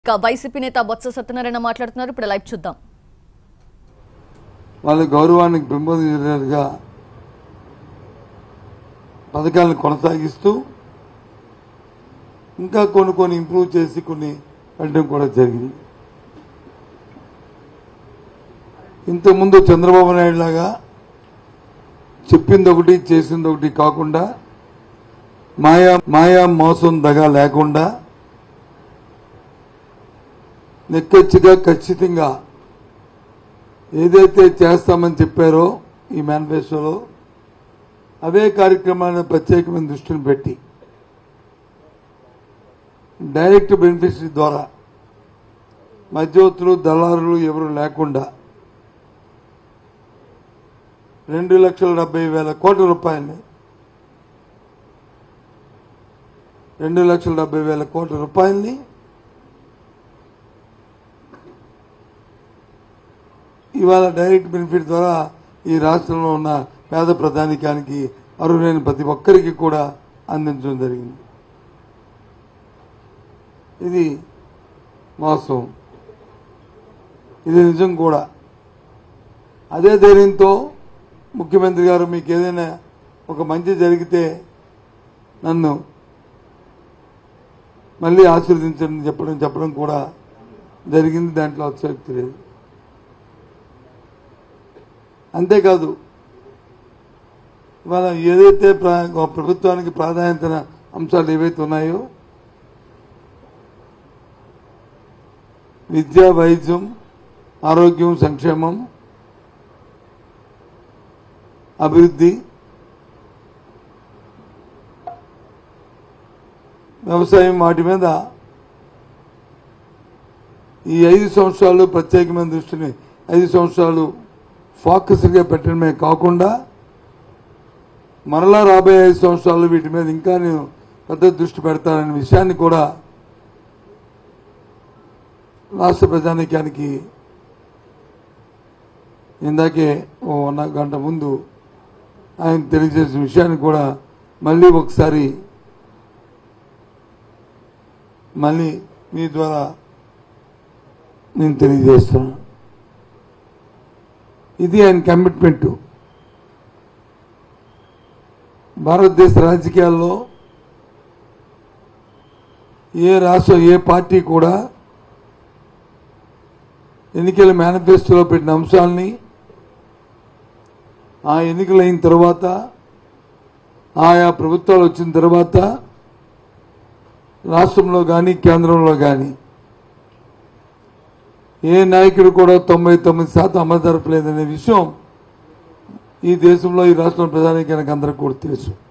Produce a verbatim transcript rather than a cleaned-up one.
YCP నేత బొత్స సత్యనారాయణ మాట్లాడుతున్నారు. ఇప్పుడు లైవ్ చూద్దాం. వాళ్ళ గౌరవానికి పెంపొందించేట్టుగా పథకాలను కొనసాగిస్తూ ఇంకా కొన్ని కొన్ని ఇంప్రూవ్ చేసి కొన్ని పెట్టడం కూడా జరిగింది. ఇంతకుముందు చంద్రబాబు నాయుడు లాగా చెప్పింది ఒకటి చేసింది ఒకటి కాకుండా మాయా మాయా మోసం దగా లేకుండా నిక్కచ్చిగా ఖచ్చితంగా ఏదైతే చేస్తామని చెప్పారో ఈ మేనిఫెస్టోలో అవే కార్యక్రమాలను ప్రత్యేకమైన దృష్టిని పెట్టి డైరెక్ట్ బెనిఫిషరీ ద్వారా మధ్యవర్తులు దళారులు ఎవరు లేకుండా రెండు లక్షల డెబ్బై వేల కోట్ల రూపాయలని రెండు లక్షల డెబ్బై వేల కోట్ల రూపాయలని ఇవాళ డైరెక్ట్ బెనిఫిట్ ద్వారా ఈ రాష్ట్రంలో ఉన్న పేద ప్రధానికానికి అర్హులైన ప్రతి ఒక్కరికి కూడా అందించడం జరిగింది. ఇది మోసం, ఇది నిజం కూడా. అదే ధైర్యంతో ముఖ్యమంత్రి గారు మీకు ఏదైనా ఒక మంచి జరిగితే నన్ను మళ్ళీ ఆశీర్వదించండి చెప్పడం చెప్పడం కూడా జరిగింది. దాంట్లో అతిశక్తి లేదు. అంతేకాదు ఇవాళ ఏదైతే ప్రభుత్వానికి ప్రాధాన్యత అంశాలు ఏవైతే ఉన్నాయో విద్య, వైద్యం, ఆరోగ్యం, సంక్షేమం, అభివృద్ధి, వ్యవసాయం, వాటి మీద ఈ ఐదు సంవత్సరాలు ప్రత్యేకమైన దృష్టిని ఐదు సంవత్సరాలు ఫోకస్గా పెట్టడమే కాకుండా మరలా రాబోయే ఐదు సంవత్సరాలు వీటి మీద ఇంకా నేను పెద్ద దృష్టి పెడతాననే విషయాన్ని కూడా రాష్ట్ర ప్రజానీకానికి ఇందాకే ఓ వన్ గంట ముందు ఆయన తెలియజేసిన విషయాన్ని కూడా మళ్ళీ ఒకసారి మళ్ళీ మీ ద్వారా నేను తెలియజేస్తున్నాను. ఇది ఆయన కమిట్మెంట్. భారతదేశ రాజకీయాల్లో ఏ రాష్ట్రం ఏ పార్టీ కూడా ఎన్నికల మేనిఫెస్టోలో పెట్టిన అంశాలని ఆ ఎన్నికలు అయిన తర్వాత ఆయా ప్రభుత్వాలు వచ్చిన తర్వాత రాష్ట్రంలో కానీ కేంద్రంలో కానీ ఏ నాయకుడు కూడా తొంభై తొమ్మిది శాతం అమలు జరపలేదనే విషయం ఈ దేశంలో ఈ రాష్ట్రం ప్రధానికానికి అందరికీ కూడా తెలుసు.